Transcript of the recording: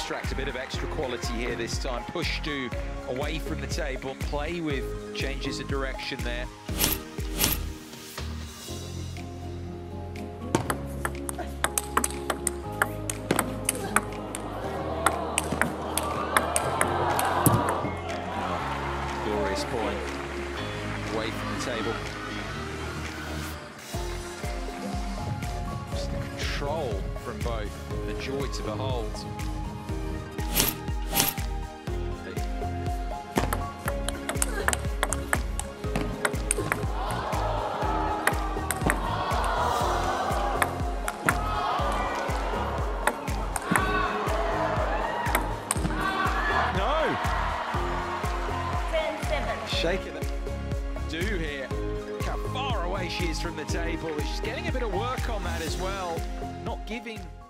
extract a bit of extra quality here this time. Push Doo away from the table, play with changes of direction there. Glorious point, away from the table. Just the control from both, the joy to behold. Shaking it. Doo here. Look how far away she is from the table. She's getting a bit of work on that as well. Not giving